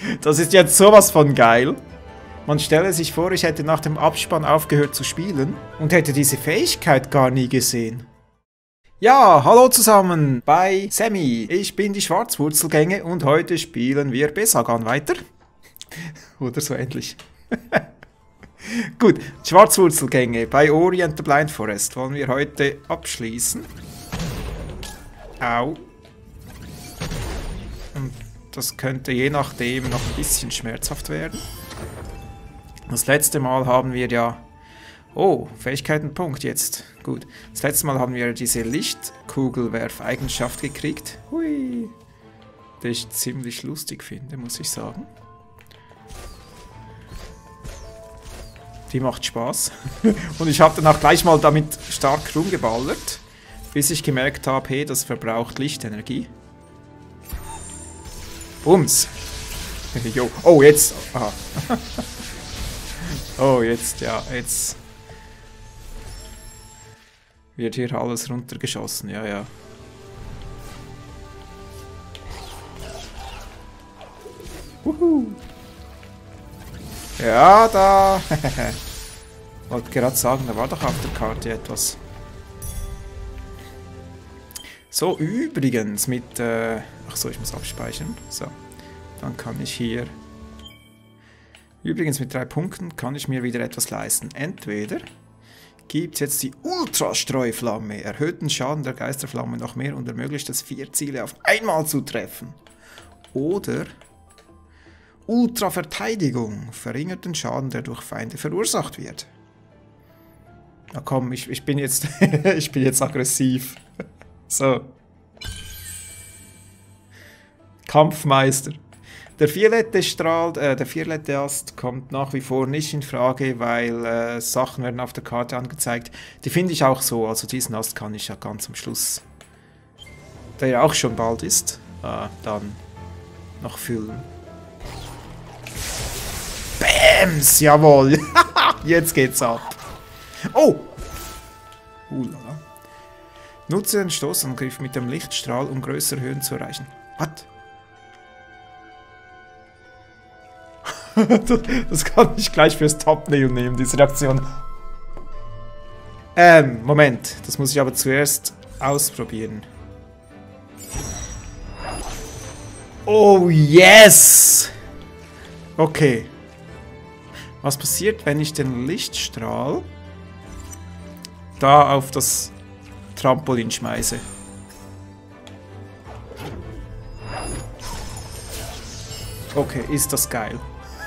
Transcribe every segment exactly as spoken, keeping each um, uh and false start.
Das ist jetzt sowas von geil. Man stelle sich vor, ich hätte nach dem Abspann aufgehört zu spielen und hätte diese Fähigkeit gar nie gesehen. Ja, hallo zusammen bei Sammy. Ich bin die Schwarzwurzelgänge und heute spielen wir Besagan weiter. Oder so ähnlich. Gut, Schwarzwurzelgänge bei Ori and the Blind Forest wollen wir heute abschließen. Au. Und das könnte je nachdem noch ein bisschen schmerzhaft werden. Das letzte Mal haben wir ja... Oh, Fähigkeitenpunkt jetzt. Gut. Das letzte Mal haben wir diese Lichtkugelwerf-Eigenschaft gekriegt. Hui. Die ich ziemlich lustig finde, muss ich sagen. Die macht Spaß. Und ich habe dann auch gleich mal damit stark rumgeballert, bis ich gemerkt habe, hey, das verbraucht Lichtenergie. Bums. Jo. Oh, jetzt. Aha. Oh, jetzt, ja, jetzt wird hier alles runtergeschossen, ja, ja. Wuhu. Ja, da. Wollte gerade sagen, da war doch auf der Karte etwas. So, übrigens mit... Äh, ach so, ich muss abspeichern. So, dann kann ich hier... Übrigens mit drei Punkten kann ich mir wieder etwas leisten. Entweder gibt es jetzt die Ultrastreu-Flamme, erhöht den Schaden der Geisterflamme noch mehr und ermöglicht es, vier Ziele auf einmal zu treffen. Oder Ultraverteidigung, verringert den Schaden, der durch Feinde verursacht wird. Na komm, ich, ich bin jetzt ich bin jetzt aggressiv. So. Kampfmeister. Der violette Strahl, äh, der violette Ast kommt nach wie vor nicht in Frage, weil äh, Sachen werden auf der Karte angezeigt. Die finde ich auch so, also diesen Ast kann ich ja ganz am Schluss, der ja auch schon bald ist, äh, dann noch füllen. Bams, jawohl, jetzt geht's ab. Oh! Ulala. Nutze den Stoßangriff mit dem Lichtstrahl, um größere Höhen zu erreichen. Was? Das kann ich gleich fürs Thumbnail nehmen, diese Reaktion. Ähm, Moment. Das muss ich aber zuerst ausprobieren. Oh, yes! Okay. Was passiert, wenn ich den Lichtstrahl da auf das Trampolin schmeiße? Okay, ist das geil.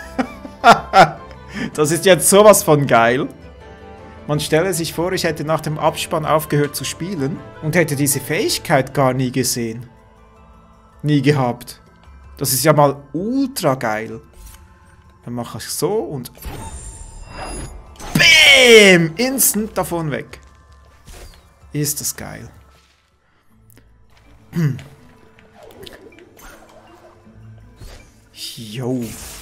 Das ist jetzt sowas von geil. Man stelle sich vor, ich hätte nach dem Abspann aufgehört zu spielen und hätte diese Fähigkeit gar nie gesehen. Nie gehabt. Das ist ja mal ultra geil. Dann mache ich so und... Bäm! Instant davon weg. Ist das geil. Jo.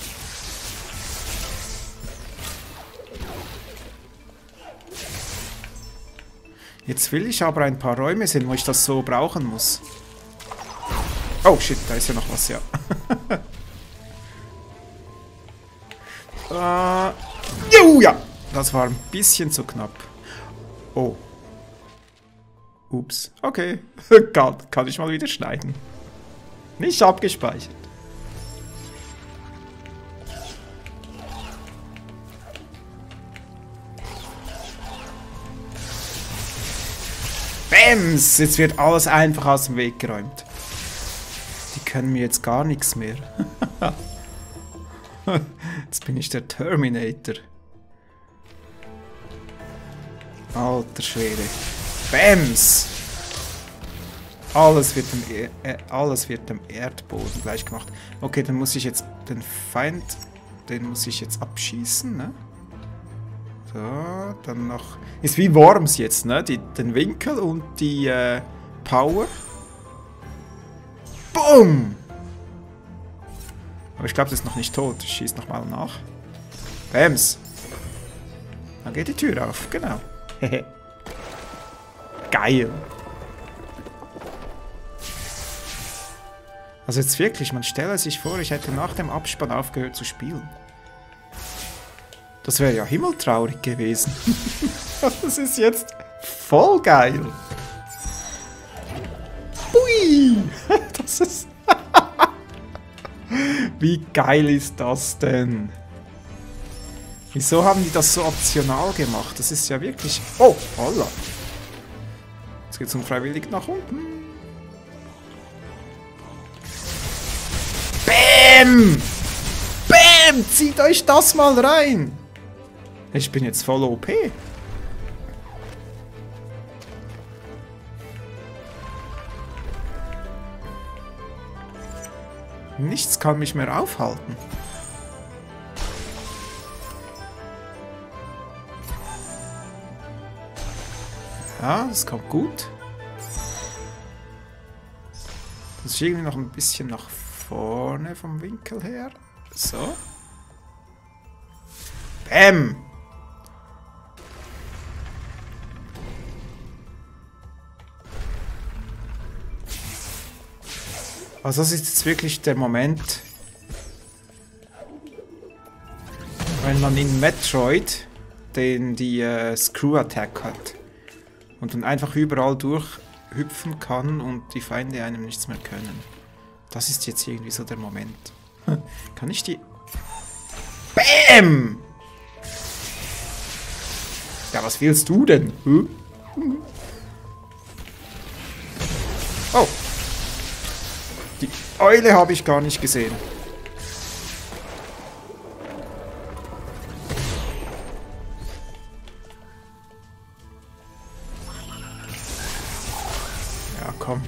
Jetzt will ich aber ein paar Räume sehen, wo ich das so brauchen muss. Oh shit, da ist ja noch was, ja. uh, jo, ja, das war ein bisschen zu knapp. Oh. Ups, okay. kann, kann ich mal wieder schneiden. Nicht abgespeichert. Bams! Jetzt wird alles einfach aus dem Weg geräumt. Die können mir jetzt gar nichts mehr. Jetzt bin ich der Terminator. Alter Schwede. Bams! Alles wird dem, er äh, alles wird dem Erdboden gleich gemacht. Okay, dann muss ich jetzt den Feind, den muss ich jetzt abschießen, ne? So, dann noch... Ist wie Worms jetzt, ne? Die, den Winkel und die äh, Power. Boom! Aber ich glaube, das ist noch nicht tot. Ich schieße nochmal nach. Bams! Dann geht die Tür auf, genau. Geil! Also jetzt wirklich, man stelle sich vor, ich hätte nach dem Abspann aufgehört zu spielen. Das wäre ja himmeltraurig gewesen. Das ist jetzt voll geil. Hui! Das ist... Wie geil ist das denn? Wieso haben die das so optional gemacht? Das ist ja wirklich... Oh, holla. Jetzt geht es unfreiwillig nach unten. Bäm! Bäm! Zieht euch das mal rein! Ich bin jetzt voll O P. Nichts kann mich mehr aufhalten. Ja, das kommt gut. Das ist irgendwie noch ein bisschen nach vorne vom Winkel her. So. Bäm! Also das ist jetzt wirklich der Moment, wenn man in Metroid den die äh, Screw Attack hat und dann einfach überall durchhüpfen kann und die Feinde einem nichts mehr können. Das ist jetzt irgendwie so der Moment. Kann ich die... Bäm! Ja, was willst du denn? Hm? Oh! Die Eule habe ich gar nicht gesehen. Ja, komm.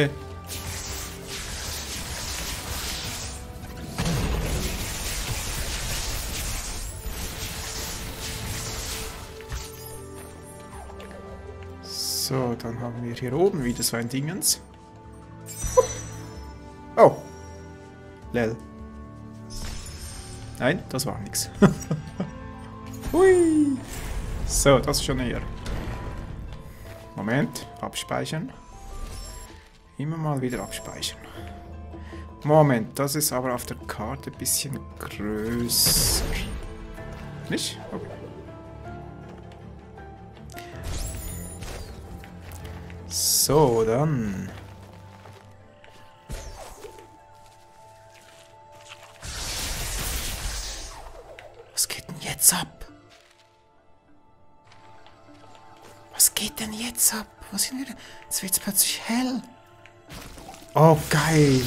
So, dann haben wir hier oben wieder so ein Dingens. Oh. Lel. Nein, das war nichts. Hui. So, das ist schon eher. Moment, abspeichern. Immer mal wieder abspeichern. Moment, das ist aber auf der Karte ein bisschen größer. Nicht? Okay. So, dann... Was geht denn jetzt ab? Was geht denn jetzt ab? Was sind wir denn? Jetzt wird es plötzlich hell. Oh, geil.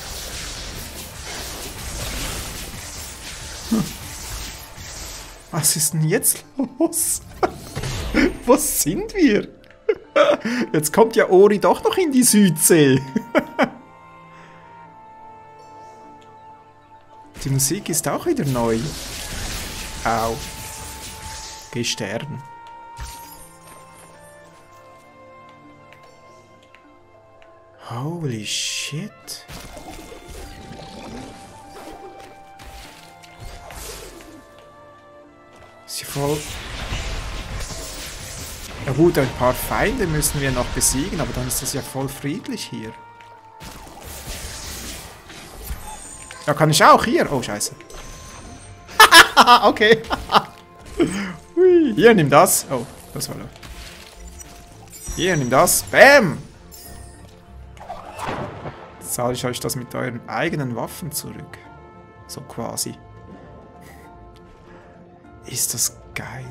Hm. Was ist denn jetzt los? Wo sind wir? Jetzt kommt ja Ori doch noch in die Südsee. Die Musik ist auch wieder neu. Au. Geh sterben. Holy shit. Ist hier voll... Ja gut, ein paar Feinde müssen wir noch besiegen, aber dann ist das ja voll friedlich hier. Ja, kann ich auch hier? Oh, scheiße. Okay. Hui. Hier, nimm das. Oh, das war da. Hier, nimm das. Bam! Jetzt zahle ich euch das mit euren eigenen Waffen zurück. So quasi. Ist das geil.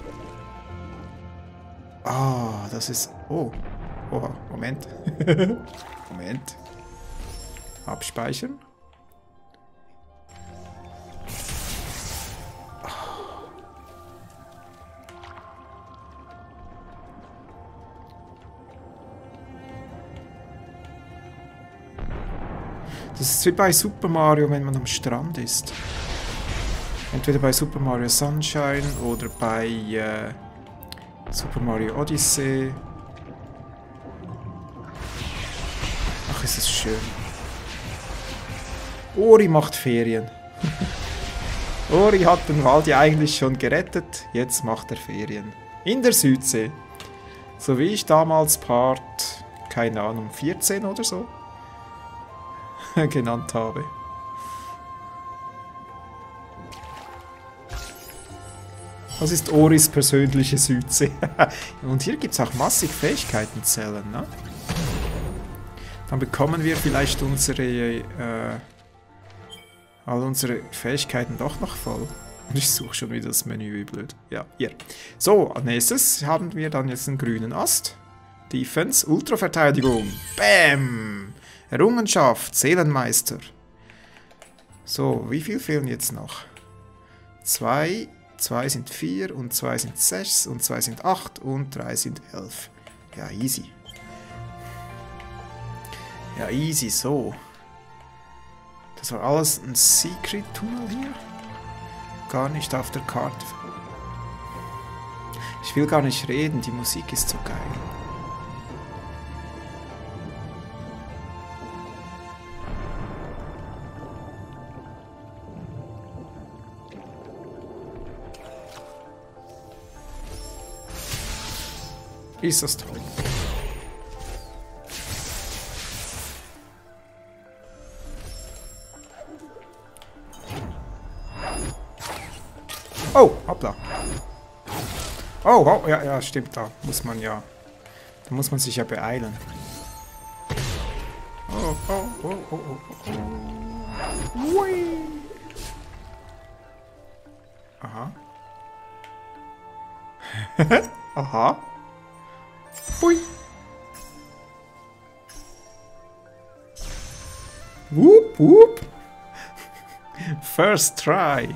Ah, oh, das ist... Oh. Oha, Moment. Moment. Abspeichern. Das ist wie bei Super Mario, wenn man am Strand ist. Entweder bei Super Mario Sunshine oder bei äh, Super Mario Odyssey. Ach, ist es schön. Ori macht Ferien. Ori hat den Wald ja eigentlich schon gerettet, jetzt macht er Ferien. In der Südsee. So wie ich damals Part, keine Ahnung, vierzehn oder so. genannt habe. Das ist Oris persönliche Südsee. Und hier gibt es auch massig Fähigkeitenzellen, ne? Dann bekommen wir vielleicht unsere, äh, all unsere Fähigkeiten doch noch voll. Und ich suche schon wieder das Menü, wie blöd. Ja, hier. So, als nächstes haben wir dann jetzt einen grünen Ast. Defense, Ultraverteidigung. Bam! Errungenschaft, Seelenmeister. So, wie viel fehlen jetzt noch? Zwei, zwei sind vier und zwei sind sechs und zwei sind acht und drei sind elf. Ja, easy. Ja, easy, so. Das war alles ein Secret-Tunnel hier. Gar nicht auf der Karte. Ich will gar nicht reden, die Musik ist so geil. Ist das toll. Oh, hoppla. Oh, oh, ja, ja, stimmt, da muss man ja, da muss man sich ja beeilen. Oh, oh, oh, oh, oh, oh. Ui. Aha. Aha. Hui. Whoop, whoop. First try.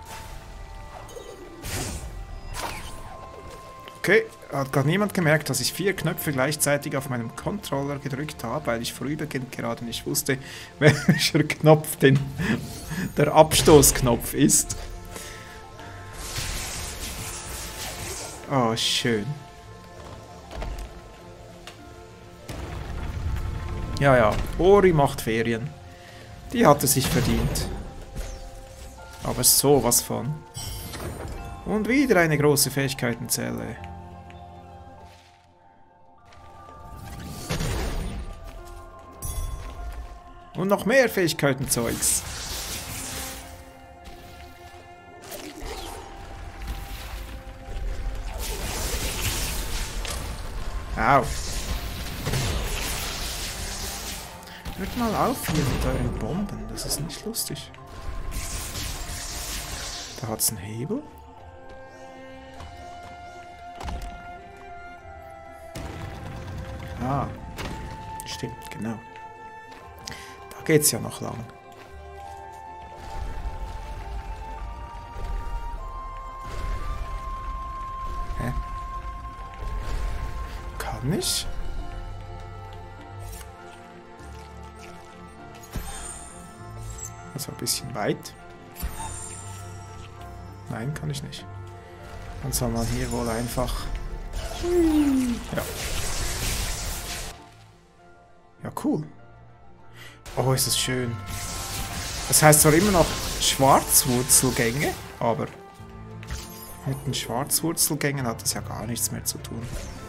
Okay, hat gerade niemand gemerkt, dass ich vier Knöpfe gleichzeitig auf meinem Controller gedrückt habe, weil ich vorübergehend gerade nicht wusste, welcher Knopf denn der Abstoßknopf ist. Oh, schön. Ja, ja, Ori macht Ferien. Die hat er sich verdient. Aber sowas von. Und wieder eine große Fähigkeitenzelle. Und noch mehr Fähigkeitenzeugs. Au. Hört mal auf hier mit euren Bomben, das ist nicht lustig. Da hat es einen Hebel. Ah, stimmt, genau. Da geht's ja noch lang. Hä? Kann ich? Also ein bisschen weit. Nein, kann ich nicht. Dann soll man hier wohl einfach... Ja. Ja, cool. Oh, ist das schön. Das heißt zwar immer noch Schwarzwurzelgänge, aber mit den Schwarzwurzelgängen hat das ja gar nichts mehr zu tun.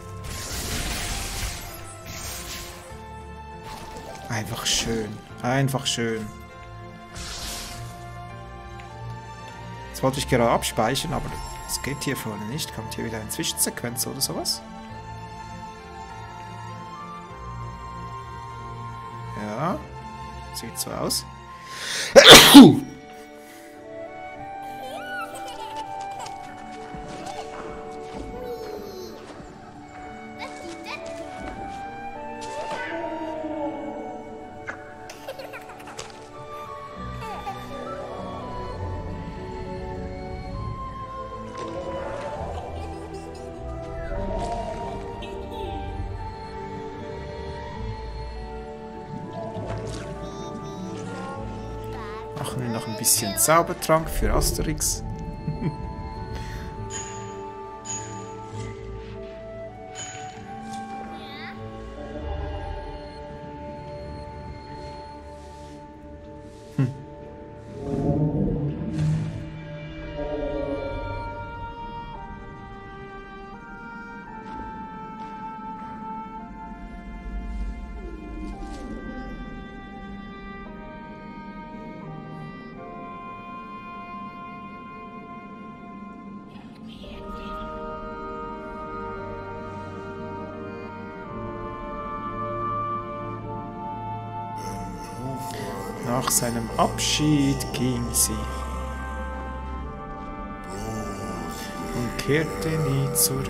Einfach schön. Einfach schön. Jetzt wollte ich gerade abspeichern, aber das geht hier vorne nicht. Kommt hier wieder eine Zwischensequenz oder sowas? Ja, sieht so aus. Machen wir noch ein bisschen Zaubertrank für Asterix. hm. Nach seinem Abschied ging sie und kehrte nie zurück.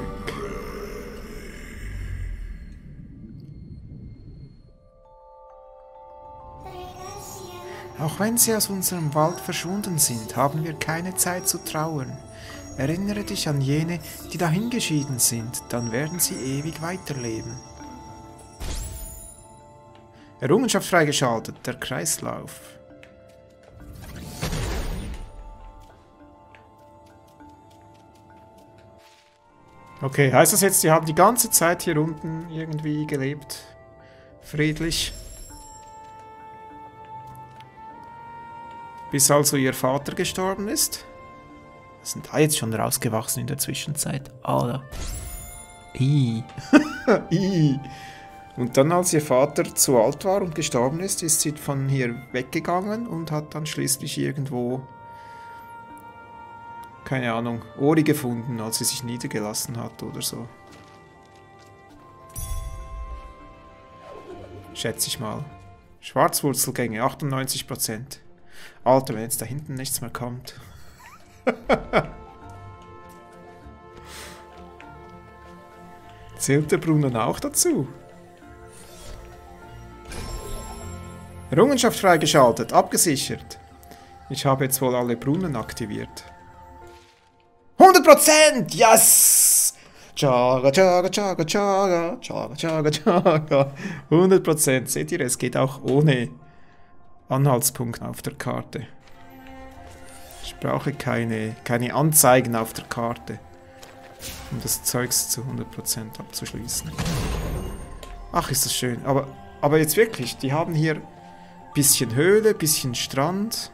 Auch wenn sie aus unserem Wald verschwunden sind, haben wir keine Zeit zu trauern. Erinnere dich an jene, die dahingeschieden sind, dann werden sie ewig weiterleben. Errungenschaft freigeschaltet, der Kreislauf. Okay, heißt das jetzt, die haben die ganze Zeit hier unten irgendwie gelebt? Friedlich? Bis also ihr Vater gestorben ist? Was sind da jetzt schon rausgewachsen in der Zwischenzeit? Alter. I. I. Und dann, als ihr Vater zu alt war und gestorben ist, ist sie von hier weggegangen und hat dann schließlich irgendwo, keine Ahnung, Ori gefunden, als sie sich niedergelassen hat oder so. Schätze ich mal. Schwarzwurzelgänge, achtundneunzig Prozent. Alter, wenn jetzt da hinten nichts mehr kommt. Zählt der Brunnen auch dazu? Errungenschaft freigeschaltet, abgesichert. Ich habe jetzt wohl alle Brunnen aktiviert. hundert Prozent! Yes! Chaga, chaga, chaga, chaga, chaga, chaga, chaga. hundert Prozent. Seht ihr, es geht auch ohne Anhaltspunkt auf der Karte. Ich brauche keine, keine Anzeigen auf der Karte, um das Zeugs zu hundert Prozent abzuschließen. Ach, ist das schön. Aber, aber jetzt wirklich, die haben hier bisschen Höhle, bisschen Strand.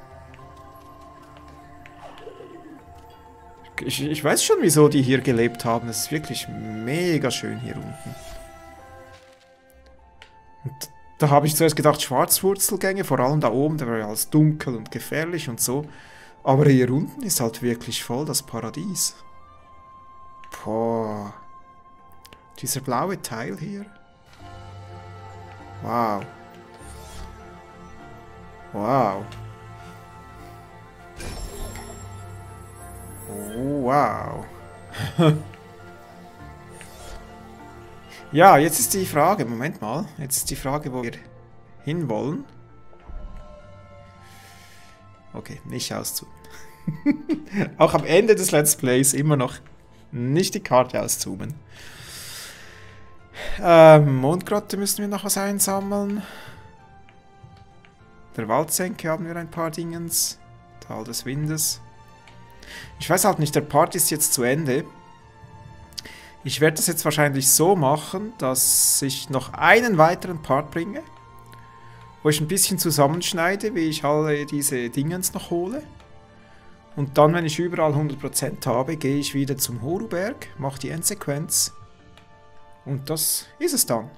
Ich, ich weiß schon, wieso die hier gelebt haben. Es ist wirklich mega schön hier unten. Und da habe ich zuerst gedacht, Schwarzwurzelgänge, vor allem da oben, da war ja alles dunkel und gefährlich und so. Aber hier unten ist halt wirklich voll das Paradies. Boah. Dieser blaue Teil hier. Wow. Wow. Oh, wow. Ja, jetzt ist die Frage, Moment mal, jetzt ist die Frage, wo wir hinwollen. Okay, nicht auszoomen. Auch am Ende des Let's Plays immer noch nicht die Karte auszoomen. Ähm, Mondgrotte müssen wir noch was einsammeln. Der Waldsenke haben wir ein paar Dingens. Tal des Windes. Ich weiß halt nicht, der Part ist jetzt zu Ende. Ich werde das jetzt wahrscheinlich so machen, dass ich noch einen weiteren Part bringe, wo ich ein bisschen zusammenschneide, wie ich alle diese Dingens noch hole. Und dann, wenn ich überall hundert Prozent habe, gehe ich wieder zum Horuberg, mache die Endsequenz. Und das ist es dann.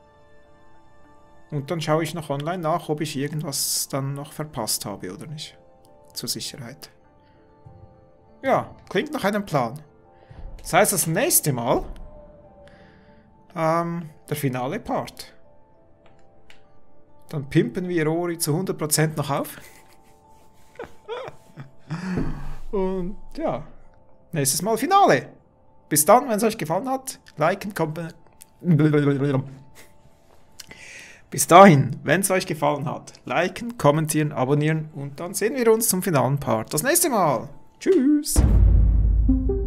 Und dann schaue ich noch online nach, ob ich irgendwas dann noch verpasst habe oder nicht. Zur Sicherheit. Ja, klingt nach einem Plan. Das heißt, das nächste Mal ähm, der finale Part. Dann pimpen wir Ori zu hundert Prozent noch auf. Und ja, nächstes Mal Finale. Bis dann, wenn es euch gefallen hat, liken, kommentieren. Bis dahin, wenn es euch gefallen hat, liken, kommentieren, abonnieren und dann sehen wir uns zum finalen Part das nächste Mal. Tschüss!